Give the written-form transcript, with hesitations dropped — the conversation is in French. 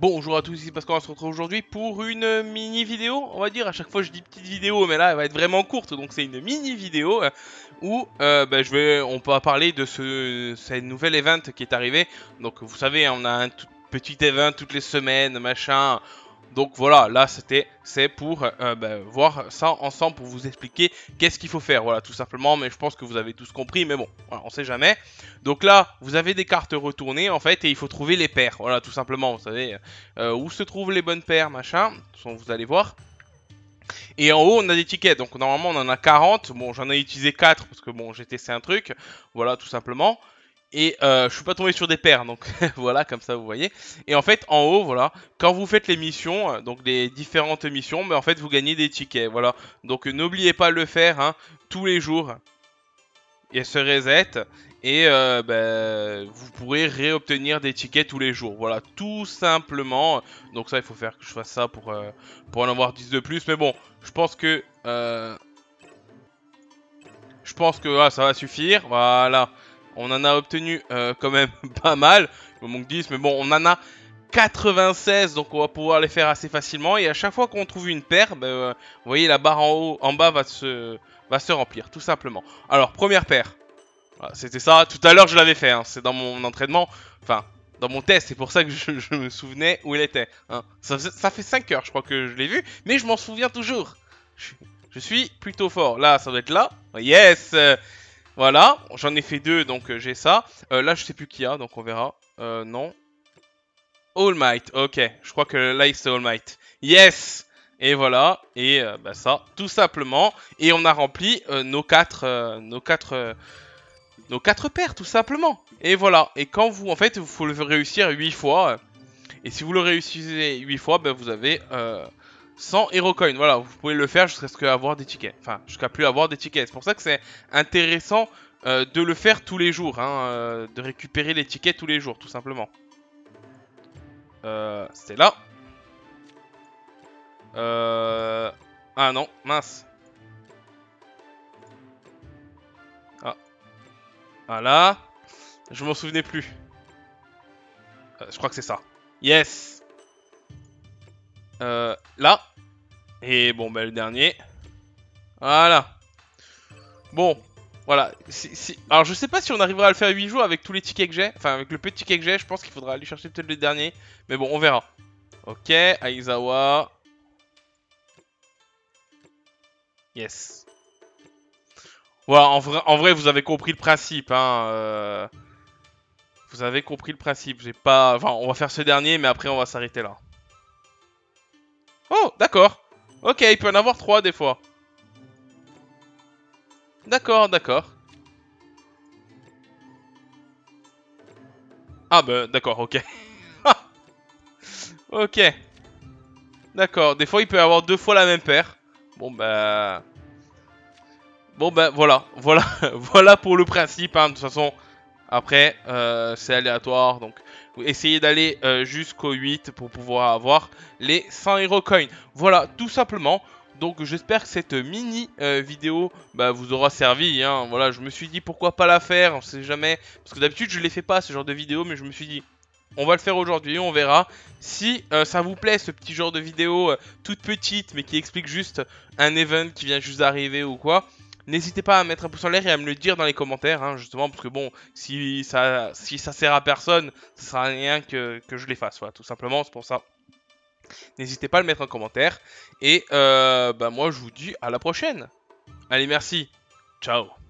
Bonjour à tous, ici Pascal, on se retrouve aujourd'hui pour une mini vidéo, on va dire. À chaque fois je dis petite vidéo, mais là elle va être vraiment courte, donc c'est une mini vidéo où on va parler de cette nouvelle event qui est arrivé. Donc vous savez, on a un tout petit event toutes les semaines, machin. Donc voilà, là c'est pour voir ça ensemble pour vous expliquer qu'est-ce qu'il faut faire, voilà tout simplement. Mais je pense que vous avez tous compris, mais bon, voilà, on sait jamais. Donc là, vous avez des cartes retournées en fait et il faut trouver les paires, voilà tout simplement. Vous savez où se trouvent les bonnes paires, machin. De toute façon, vous allez voir. Et en haut, on a des tickets. Donc normalement, on en a 40. Bon, j'en ai utilisé 4 parce que bon, j'ai testé un truc, voilà tout simplement. Et je suis pas tombé sur des paires, donc voilà, comme ça vous voyez. Et en fait, en haut, voilà, quand vous faites les missions, donc les différentes missions, mais en fait, vous gagnez des tickets, voilà. Donc n'oubliez pas de le faire, hein, tous les jours. Il se reset et vous pourrez réobtenir des tickets tous les jours. Voilà, tout simplement. Donc ça, il faut faire que je fasse ça pour en avoir 10 de plus. Mais bon, je pense que ça va suffire. Voilà. On en a obtenu quand même pas mal. Il me manque 10, mais bon, on en a 96, donc on va pouvoir les faire assez facilement. Et à chaque fois qu'on trouve une paire, vous voyez la barre en haut, en bas va se remplir, tout simplement. Alors, première paire. Voilà, c'était ça. Tout à l'heure, je l'avais fait. Hein. C'est dans mon entraînement. Enfin, dans mon test. C'est pour ça que je me souvenais où il était. Hein. Ça fait 5 heures, je crois que je l'ai vu. Mais je m'en souviens toujours. Je suis plutôt fort. Là, ça doit être là. Yes. Voilà, j'en ai fait 2, donc j'ai ça. Là, je sais plus qui y a, donc on verra. Non. All Might, ok. Je crois que là, c'est All Might. Yes. Et voilà, et ça, tout simplement. Et on a rempli nos 4 paires, tout simplement. Et voilà. Et quand vous, en fait, il faut le réussir 8 fois. Et si vous le réussissez 8 fois, vous avez 100 Hero Coin. Voilà, vous pouvez le faire jusqu'à ce qu'avoir des tickets. Enfin, jusqu'à plus avoir des tickets. C'est pour ça que c'est intéressant de le faire tous les jours. Hein, de récupérer les tickets tous les jours, tout simplement. C'était là. Ah non, mince. Ah, voilà. Je m'en souvenais plus. Je crois que c'est ça. Yes. Là. Et bon, le dernier. Voilà. Bon, voilà. Alors, je sais pas si on arrivera à le faire 8 jours avec tous les tickets que j'ai. Enfin, avec le peu de tickets que j'ai, je pense qu'il faudra aller chercher peut-être le dernier. Mais bon, on verra. Ok, Aizawa. Yes. Voilà, en vrai, vous avez compris le principe. Hein, Vous avez compris le principe. J'ai pas... Enfin, on va faire ce dernier, mais après, on va s'arrêter là. Oh, d'accord. Ok, il peut en avoir 3 des fois. D'accord, d'accord. Ah d'accord, ok. Ok. D'accord, des fois il peut y avoir 2 fois la même paire. Bon voilà. Voilà, voilà pour le principe, hein. De toute façon, après, c'est aléatoire. Donc, essayez d'aller jusqu'au 8 pour pouvoir avoir les 100 Hero Coins. Voilà, tout simplement. Donc, j'espère que cette mini vidéo vous aura servi. Hein. Voilà, je me suis dit pourquoi pas la faire, on sait jamais. Parce que d'habitude, je les fais pas ce genre de vidéo, mais je me suis dit, on va le faire aujourd'hui, on verra. Si ça vous plaît, ce petit genre de vidéo toute petite, mais qui explique juste un event qui vient juste d'arriver ou quoi, n'hésitez pas à mettre un pouce en l'air et à me le dire dans les commentaires, hein, justement, parce que bon, si ça sert à personne, ça sert à rien que je les fasse, voilà, tout simplement, c'est pour ça. N'hésitez pas à le mettre en commentaire. Et moi, je vous dis à la prochaine. Allez, merci. Ciao.